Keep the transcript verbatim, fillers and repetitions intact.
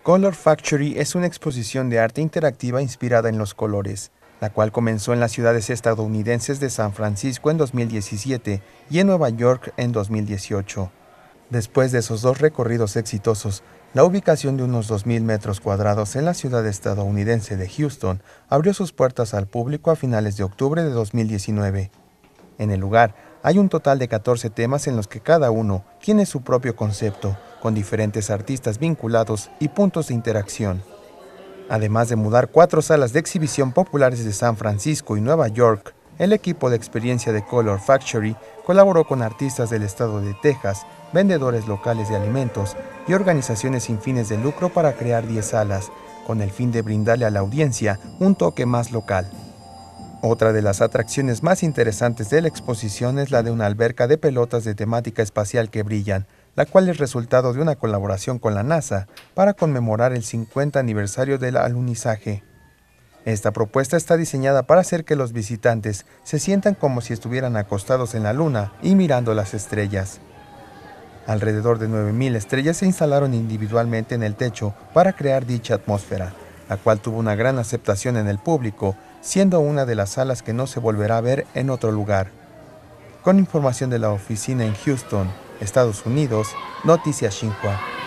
Color Factory es una exposición de arte interactiva inspirada en los colores, la cual comenzó en las ciudades estadounidenses de San Francisco en dos mil diecisiete y en Nueva York en dos mil dieciocho. Después de esos dos recorridos exitosos, la ubicación de unos dos mil metros cuadrados en la ciudad estadounidense de Houston abrió sus puertas al público a finales de octubre de dos mil diecinueve. En el lugar hay un total de catorce temas en los que cada uno tiene su propio concepto, con diferentes artistas vinculados y puntos de interacción. Además de mudar cuatro salas de exhibición populares de San Francisco y Nueva York, el equipo de experiencia de Color Factory colaboró con artistas del estado de Texas, vendedores locales de alimentos y organizaciones sin fines de lucro para crear diez salas, con el fin de brindarle a la audiencia un toque más local. Otra de las atracciones más interesantes de la exposición es la de una alberca de pelotas de temática espacial que brillan, la cual es resultado de una colaboración con la NASA para conmemorar el cincuenta aniversario del alunizaje. Esta propuesta está diseñada para hacer que los visitantes se sientan como si estuvieran acostados en la Luna y mirando las estrellas. Alrededor de nueve mil estrellas se instalaron individualmente en el techo para crear dicha atmósfera, la cual tuvo una gran aceptación en el público, siendo una de las salas que no se volverá a ver en otro lugar. Con información de la oficina en Houston, Estados Unidos, Noticias Xinhua.